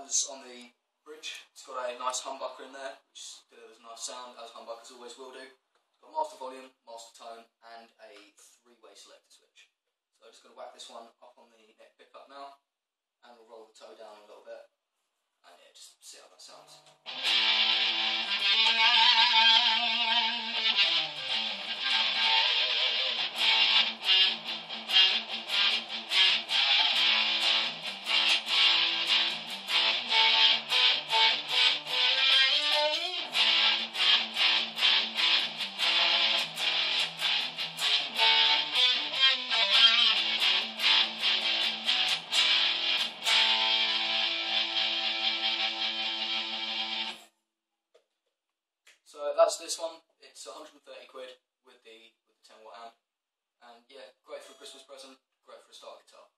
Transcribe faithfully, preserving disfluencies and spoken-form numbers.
comes on the bridge. It's got a nice humbucker in there, which delivers a nice sound, as humbuckers always will do. It's got master volume, master tone, and a three-way selector switch. So I'm just going to whack this one up on the neck pickup now, and we'll roll the toe down a little bit, and yeah, just see how that sounds. So that's this one. It's one hundred and thirty quid with the with the ten watt amp, and yeah, great for a Christmas present, great for a start guitar.